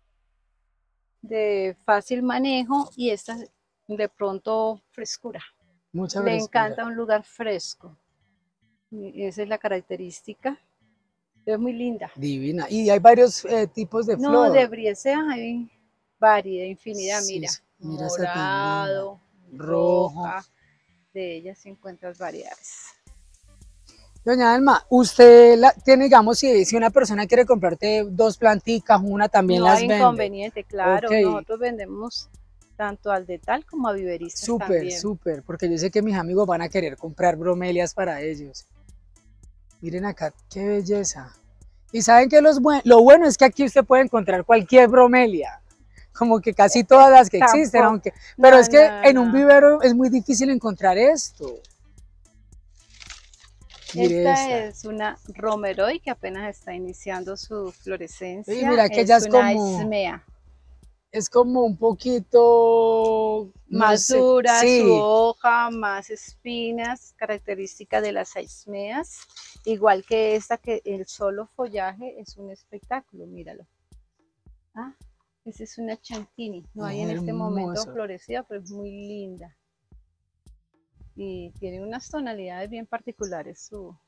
De fácil manejo y esta de pronto frescura. Mucha Le frescura. encanta un lugar fresco. Y esa es la característica. Es muy linda. Divina. Y hay varios tipos de No, flor. de briesea hay variedad, infinidad, Sí, mira. mira esa tan linda. Morado, Rojo. roja. De ellas se encuentran variedades. Doña Alma, usted tiene, digamos, si una persona quiere comprarte dos planticas, una también No las hay vende. inconveniente, claro. Ok. Nosotros vendemos tanto al detal como a viveristas Súper, también. súper, porque yo sé que mis amigos van a querer comprar bromelias para ellos. Miren acá, qué belleza. Y saben que lo bueno es que aquí usted puede encontrar cualquier bromelia, como que casi todas las que existen, Tampoco. aunque, pero No, es que no, en un no. vivero es muy difícil encontrar esto. Mire Esta es una romeroy que apenas está iniciando su florescencia. Sí, mira que ella es una como, ismea. es como un poquito, no Más sé, dura su sí, hoja, más espinas, característica de las ismeas. Igual que esta, que el solo follaje es un espectáculo, míralo. Ah, esa es una chantini. No hay en este momento hermoso. florecida, pero es muy linda. Y tiene unas tonalidades bien particulares.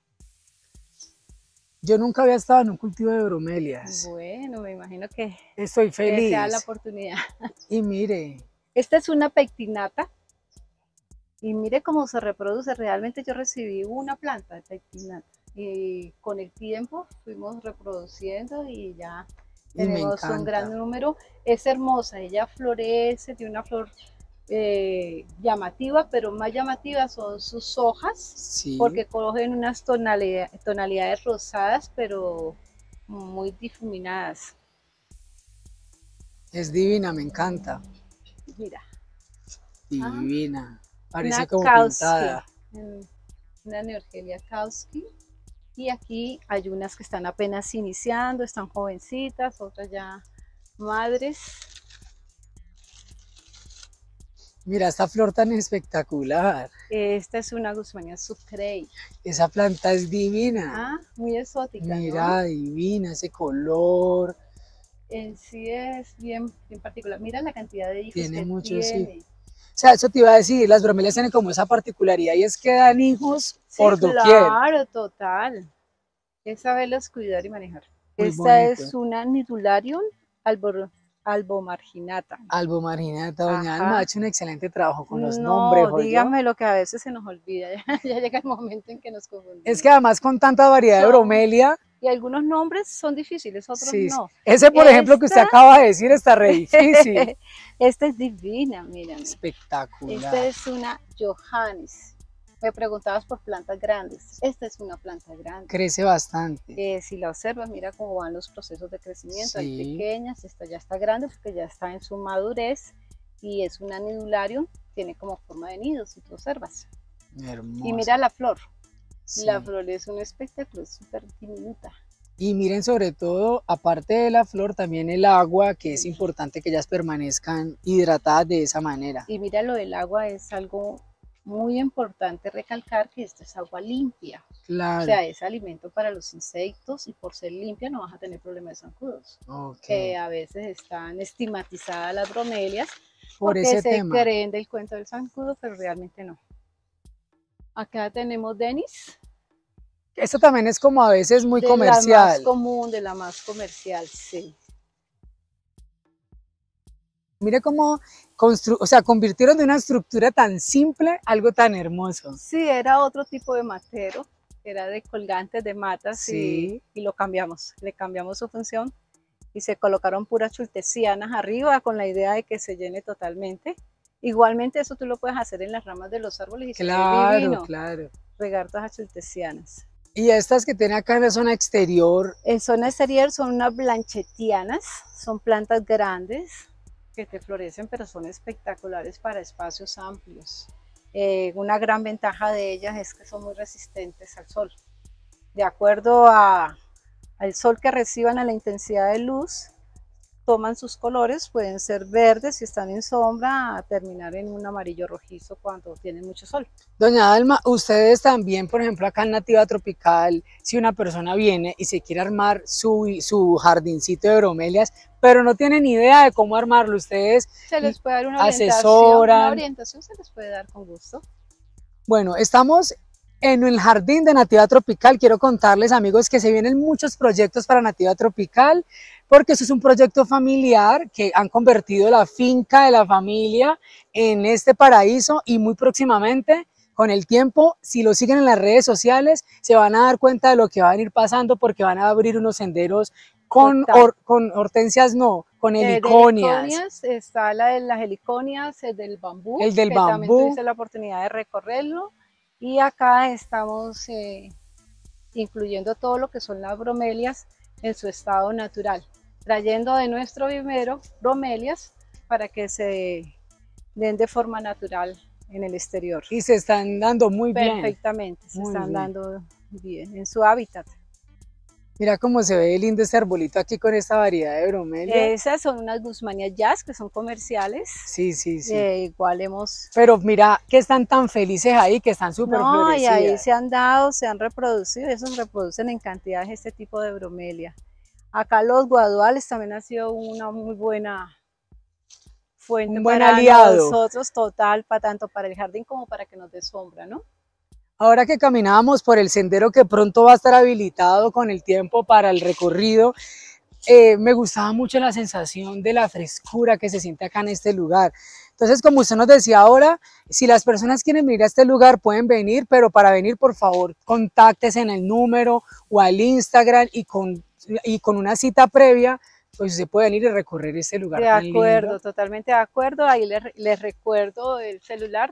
Yo nunca había estado en un cultivo de bromelias. Bueno, me imagino que Estoy feliz. sea la oportunidad. Y mire, Esta es una pectinata. Y mire cómo se reproduce. Realmente yo recibí una planta de pectinata. Y con el tiempo fuimos reproduciendo y ya y me tenemos un gran encanta. número. Es hermosa, ella florece de una flor llamativa, pero más llamativas son sus hojas, Sí, porque cogen unas tonalidades rosadas, pero muy difuminadas. es divina, me encanta. Mira, Divina. Parece una como Kauski, pintada. una Neorgelia Kauski. Y aquí hay unas que están apenas iniciando, están jovencitas, otras ya madres. Mira esta flor tan espectacular. Esta es una Guzmania Sucrei. Esa planta es divina. Muy exótica, Mira, ¿no? divina, ese color. En sí es bien particular. Mira la cantidad de hijos Tiene que mucho, tiene. sí. O sea, eso te iba a decir, las bromelias tienen como esa particularidad y es que dan hijos Sí, por doquier. claro, total. Es saberlos cuidar y manejar. Muy Esta bonito. es una Nidularium albomarginata. Albomarginata, doña Alma Ajá. ha hecho un excelente trabajo con los No, nombres, ¿oyó? dígame lo que a veces se nos olvida. Ya llega el momento en que nos confundimos. Es que además con tanta variedad de Son- bromelia, Y algunos nombres son difíciles, otros sí, no. ese por ejemplo que usted Esta- acaba de decir está re difícil. Esta es divina, mírame. Espectacular. Esta es una Johannes. Me preguntabas por plantas grandes. Esta es una planta grande. Crece bastante. Si la observas, mira cómo van los procesos de crecimiento. Hay Sí. pequeñas, esta ya está grande porque ya está en su madurez y es una nidularium, tiene como forma de nido, si tú observas. Hermosa. Y mira la flor. Sí. La flor es un espectáculo, es súper diminuta. Y miren sobre todo, aparte de la flor, también el agua, que es importante que ellas permanezcan hidratadas de esa manera. Y mira, lo del agua es algo muy importante recalcar, que esto es agua limpia. Claro. O sea, es alimento para los insectos y por ser limpia no vas a tener problemas de zancudos. Ok. Que a veces están estigmatizadas las bromelias Por porque ese se tema. creen del cuento del zancudo, pero realmente no. Acá tenemos Denis. Esto también es como a veces muy de la más comercial. común, de la más comercial, sí. Mire cómo convirtieron de una estructura tan simple algo tan hermoso. Sí, era otro tipo de matero, era de colgantes de matas Sí. y lo cambiamos, le cambiamos su función y se colocaron puras chultesianas arriba con la idea de que se llene totalmente. Igualmente eso tú lo puedes hacer en las ramas de los árboles y se ve divino, claro. regar todas las chultesianas. Y estas que tiene acá en la zona exterior. En zona exterior son unas blanchetianas, son plantas grandes que te florecen, pero son espectaculares para espacios amplios. Una gran ventaja de ellas es que son muy resistentes al sol. De acuerdo al sol que reciban, a la intensidad de luz, toman sus colores, pueden ser verdes si están en sombra, a terminar en un amarillo rojizo cuando tienen mucho sol. Doña Alma, ustedes también, por ejemplo, acá en Nativa Tropical, si una persona viene y se quiere armar su jardincito de bromelias, pero no tienen ni idea de cómo armarlo, ustedes se les puede dar una orientación se les puede dar con gusto. Bueno, estamos en el jardín de Nativa Tropical. Quiero contarles, amigos, que se vienen muchos proyectos para Nativa Tropical, porque eso es un proyecto familiar que han convertido la finca de la familia en este paraíso, y muy próximamente, con el tiempo, si lo siguen en las redes sociales, se van a dar cuenta de lo que va a venir pasando, porque van a abrir unos senderos con hortensias, no, con heliconias. Está la de las heliconias, el del bambú. El del bambú. También tuviste la oportunidad de recorrerlo. Y acá estamos incluyendo todo lo que son las bromelias en su estado natural, trayendo de nuestro vivero bromelias para que se den de forma natural en el exterior. Y se están dando muy bien. Perfectamente, se están dando bien en su hábitat. Mira cómo se ve lindo este arbolito aquí con esta variedad de bromelias. Esas son unas Guzmania Jazz que son comerciales. Sí, sí, sí. Igual hemos... Pero mira que están tan felices ahí, que están súper florecidas. Y ahí se han dado, se han reproducido, esos reproducen en cantidades este tipo de bromelia. Acá los guaduales también ha sido una muy buena fuente, un buen aliado para nosotros, total, tanto para el jardín como para que nos dé sombra, ¿no? Ahora que caminábamos por el sendero que pronto va a estar habilitado con el tiempo para el recorrido, me gustaba mucho la sensación de la frescura que se siente acá en este lugar. Entonces, como usted nos decía ahora, si las personas quieren venir a este lugar, pueden venir, pero para venir, por favor, contáctese en el número o al Instagram, y con una cita previa, pues se puede venir y recorrer este lugar tan lindo. De acuerdo, totalmente de acuerdo. Ahí les recuerdo el celular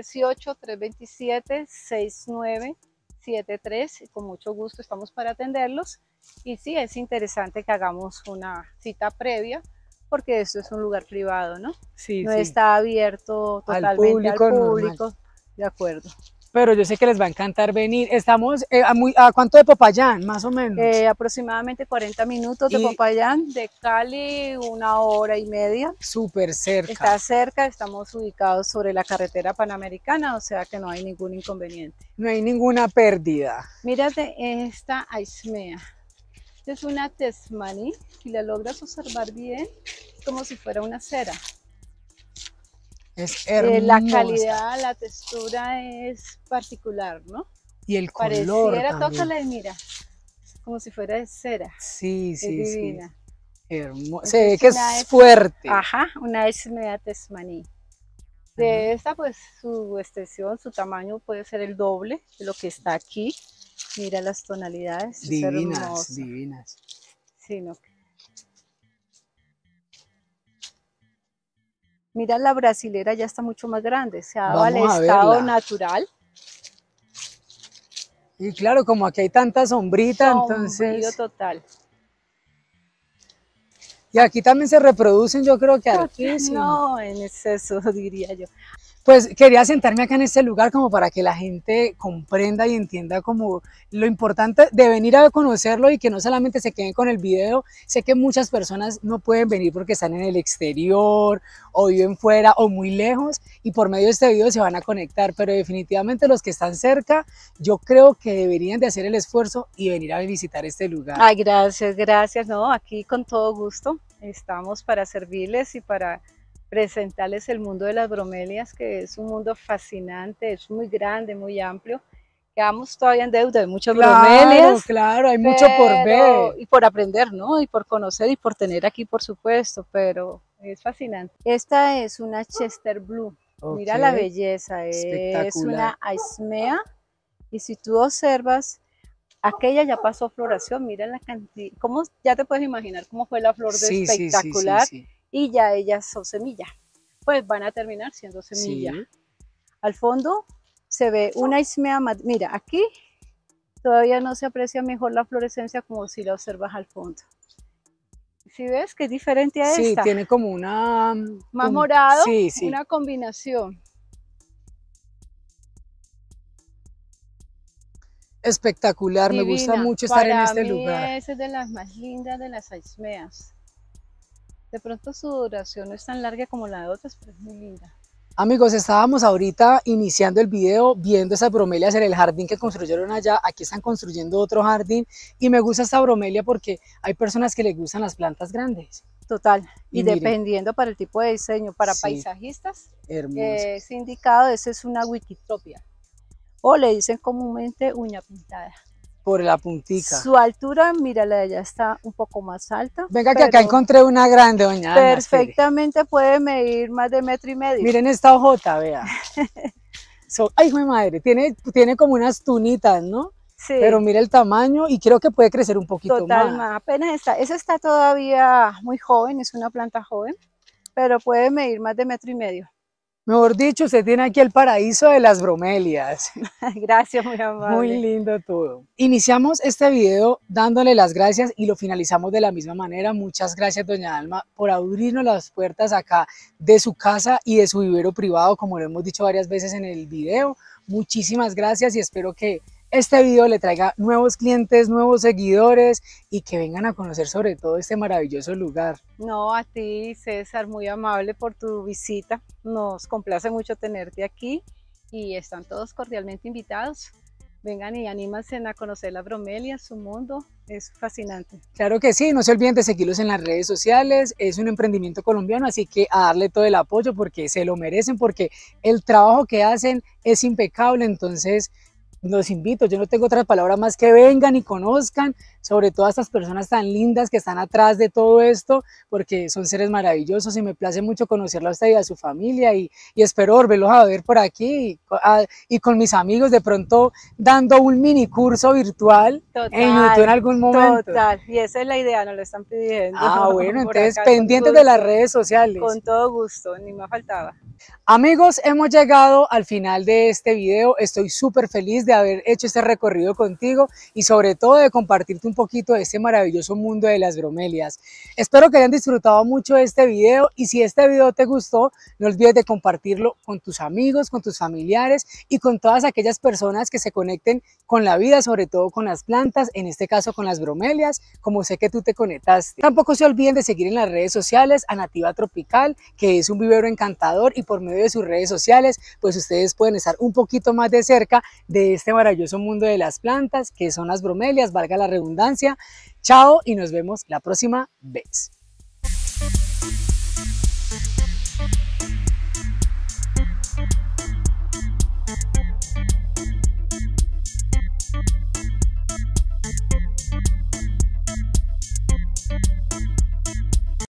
318-327-6973. Con mucho gusto estamos para atenderlos. Y sí, es interesante que hagamos una cita previa, porque esto es un lugar privado, ¿no? Sí, no está abierto totalmente al público. De acuerdo. Pero yo sé que les va a encantar venir. Estamos ¿a cuánto de Popayán, más o menos? Aproximadamente 40 minutos de Popayán, de Cali 1 hora y media. Súper cerca. Está cerca, estamos ubicados sobre la carretera panamericana, o sea que no hay ningún inconveniente. No hay ninguna pérdida. Mírate esta aismea. Esta es una tesmaní, si la logras observar bien, es como si fuera una cera. Es hermosa. La calidad, la textura es particular, ¿no? Y el color pareciera, tócala y mira, como si fuera de cera. Sí, sí, es divina. Sí. Hermosa. Se ve que es fuerte. Ajá, una Aismea tesmaní. De esta, pues, su extensión, su tamaño puede ser el doble de lo que está aquí. Mira las tonalidades. Divinas, divinas. Sí, no. Mira, la brasilera ya está mucho más grande, se ha dado al estado natural. Y claro, como aquí hay tanta sombrita, entonces... total. Y aquí también se reproducen, yo creo que hartísimo. No, en exceso, diría yo. Pues quería sentarme acá en este lugar como para que la gente comprenda y entienda como lo importante de venir a conocerlo, y que no solamente se queden con el video. Sé que muchas personas no pueden venir porque están en el exterior o viven fuera o muy lejos, y por medio de este video se van a conectar, pero definitivamente los que están cerca, yo creo que deberían de hacer el esfuerzo y venir a visitar este lugar. Ay, gracias, gracias. No, aquí con todo gusto estamos para servirles y para presentarles el mundo de las bromelias, que es un mundo fascinante, es muy grande, muy amplio. Quedamos todavía en deuda de muchas bromelias. Claro, hay mucho por ver. Y por aprender, ¿no? Y por conocer y por tener aquí, por supuesto, pero es fascinante. Esta es una Chester Blue. Mira la belleza, es una Aismea, y si tú observas, Aquella ya pasó floración, mira la cantidad, ya te puedes imaginar cómo fue la flor de Sí, sí, sí, espectacular, sí, sí. y ya ellas son semilla, pues van a terminar siendo semilla. Sí. Al fondo se ve una ismea, mira, aquí todavía no se aprecia mejor la florescencia como si la observas al fondo. ¿Sí ves que es diferente a Sí, esta? tiene como una... Más morado, sí, sí. una combinación. Espectacular, me gusta Divina. mucho estar en Para este mí lugar. es de las más lindas de las ismeas. De pronto su duración no es tan larga como la de otras, pero es muy linda. Amigos, estábamos ahorita iniciando el video viendo esas bromelias en el jardín que construyeron allá. Aquí están construyendo otro jardín y me gusta esta bromelia porque hay personas que les gustan las plantas grandes. Total, y mire, dependiendo para el tipo de diseño, para sí, paisajistas, hermoso. es indicado, ese es una wikitropia, o le dicen comúnmente uña pintada. Por la puntica. Su altura, mira, la de allá está un poco más alta. Venga, que acá encontré una grande, doña Alma. Perfectamente puede medir más de 1,5 metros. Miren esta hojota, vea. Ay, hijo de madre, tiene como unas tunitas, ¿no? Sí. Pero mira el tamaño y creo que puede crecer un poquito más. Apenas está. Esa está todavía muy joven, es una planta joven, pero puede medir más de 1,5 metros. Mejor dicho, usted tiene aquí el paraíso de las bromelias. Gracias, muy amable. Muy lindo todo. Iniciamos este video dándole las gracias y lo finalizamos de la misma manera. Muchas gracias, doña Alma, por abrirnos las puertas acá de su casa y de su vivero privado, como lo hemos dicho varias veces en el video. Muchísimas gracias y espero que este video le traiga nuevos clientes, nuevos seguidores y que vengan a conocer sobre todo este maravilloso lugar. No, a ti, César, muy amable por tu visita. Nos complace mucho tenerte aquí y están todos cordialmente invitados. Vengan y anímense a conocer la bromelia, su mundo, es fascinante. Claro que sí, no se olviden de seguirlos en las redes sociales, es un emprendimiento colombiano, así que a darle todo el apoyo porque se lo merecen, porque el trabajo que hacen es impecable, entonces los invito, yo no tengo otra palabra más que vengan y conozcan sobre todo a estas personas tan lindas que están atrás de todo esto, porque son seres maravillosos y me place mucho conocerla a usted y a su familia y espero volverlos a ver por aquí y con mis amigos de pronto dando un mini curso virtual en YouTube en algún momento. Total, y esa es la idea, nos lo están pidiendo. Ah, bueno, entonces pendientes de las redes sociales. Con todo gusto, ni más faltaba. Amigos, hemos llegado al final de este video, estoy súper feliz de haber hecho este recorrido contigo y sobre todo de compartirte un poquito de este maravilloso mundo de las bromelias. Espero que hayan disfrutado mucho de este video y si este video te gustó, no olvides de compartirlo con tus amigos, con tus familiares y con todas aquellas personas que se conecten con la vida, sobre todo con las plantas, en este caso con las bromelias, como sé que tú te conectaste. Tampoco se olviden de seguir en las redes sociales a Nativa Tropical, que es un vivero encantador y por medio de sus redes sociales, pues ustedes pueden estar un poquito más de cerca de este maravilloso mundo de las plantas, que son las bromelias, valga la redundancia. Chao y nos vemos la próxima vez.